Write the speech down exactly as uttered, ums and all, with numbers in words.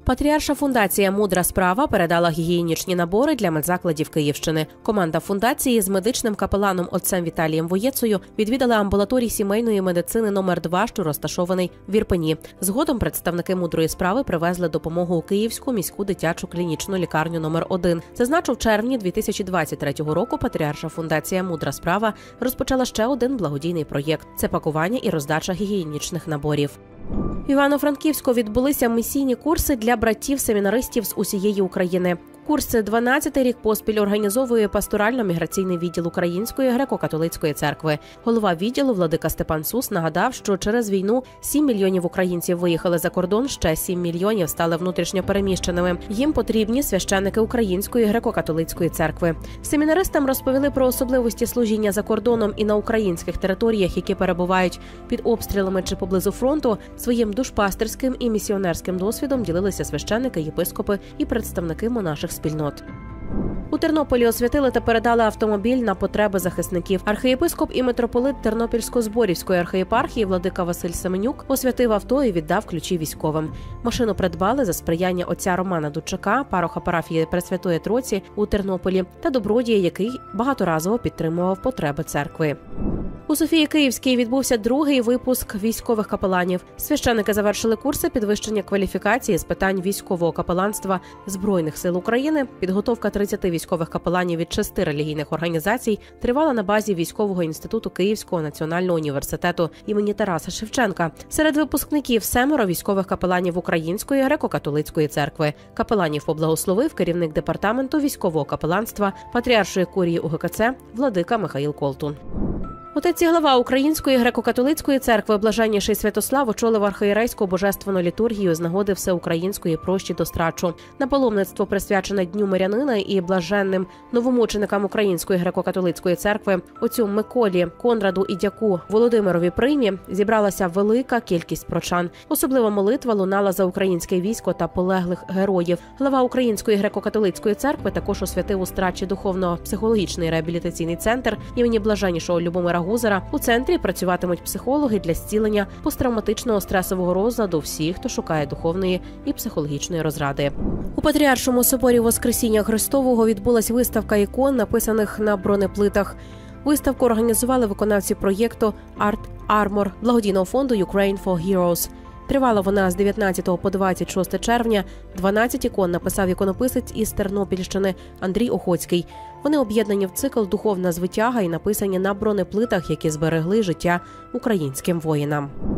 Патріарша фундація «Мудра справа» передала гігієнічні набори для медзакладів Київщини. Команда фундації з медичним капеланом отцем Віталієм Воєцею відвідала амбулаторій сімейної медицини номер два, що розташований в Ірпені. Згодом представники «Мудрої справи» привезли допомогу у Київську міську дитячу клінічну лікарню номер один. Зазначу, в червні дві тисячі двадцять третього року Патріарша фундація «Мудра справа» розпочала ще один благодійний проєкт – це пакування і роздача гігієнічних наборів. В Івано-Франківську відбулися місійні курси для братів-семінаристів з усієї України. Курси дванадцятий рік поспіль організовує пасторально-міграційний відділ Української греко-католицької церкви. Голова відділу владика Степан Сус нагадав, що через війну сім мільйонів українців виїхали за кордон, ще сім мільйонів стали внутрішньо переміщеними. Їм потрібні священники Української греко-католицької церкви. Семінаристам розповіли про особливості служіння за кордоном і на українських територіях, які перебувають під обстрілами чи поблизу фронту. Своїм душпастерським і місіонерським досвідом ділилися священники, єпископи і представники монаших спільнот. У Тернополі освятили та передали автомобіль на потреби захисників. Архієпископ і митрополит Тернопільсько-Зборівської архієпархії владика Василь Семенюк освятив авто і віддав ключі військовим. Машину придбали за сприяння отця Романа Дудчака, пароха парафії Пресвятої Троці у Тернополі та добродія, який багаторазово підтримував потреби церкви. У Софії Київській відбувся другий випуск військових капеланів. Священники завершили курси підвищення кваліфікації з питань військового капеланства Збройних сил України. Підготовка тридцяти військових капеланів від шести релігійних організацій тривала на базі Військового інституту Київського національного університету імені Тараса Шевченка. Серед випускників семеро військових капеланів Української греко-католицької церкви. Капеланів поблагословив керівник департаменту військового капеланства Патріаршої курії УГКЦ владика Михаїл Колтун. Отець і глава Української греко-католицької церкви Блаженніший Святослав очолив архієрейську божественну літургію з нагоди всеукраїнської прощі до страчу. На паломництво, присвячене Дню мирянина і блаженним новомученикам Української греко-католицької церкви отцю Миколі, Конраду і дяку Володимирові Приймі, зібралася велика кількість прочан. Особлива молитва лунала за українське військо та полеглих героїв. Глава Української греко-католицької церкви також освятив у страчі духовно-психологічний реабілітаційний центр імені Блаженнішого Любомира Гузара. У центрі працюватимуть психологи для зцілення посттравматичного стресового розладу всіх, хто шукає духовної і психологічної розради. У Патріаршому соборі Воскресіння Христового відбулась виставка ікон, написаних на бронеплитах. Виставку організували виконавці проєкту Art Armor благодійного фонду Ukraine for Heroes. Тривала вона з дев'ятнадцятого по двадцять шосте червня. дванадцять ікон написав іконописець із Тернопільщини Андрій Охоцький. Вони об'єднані в цикл «Духовна звитяга» і написані на бронеплитах, які зберегли життя українським воїнам.